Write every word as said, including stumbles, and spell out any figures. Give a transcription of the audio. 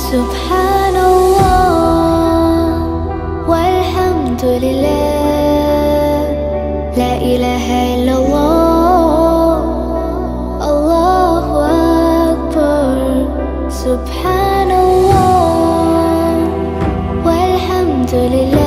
Subhanallah walhamdulillah, la ilaha illallah, Allahu Akbar. Subhanallah walhamdulillah.